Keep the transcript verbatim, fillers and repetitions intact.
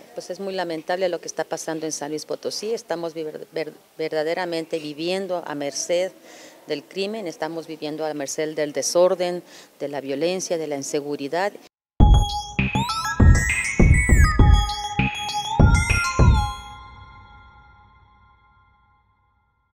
Pues es muy lamentable lo que está pasando en San Luis Potosí. Estamos ver, ver, verdaderamente viviendo a merced del crimen, estamos viviendo a merced del desorden, de la violencia, de la inseguridad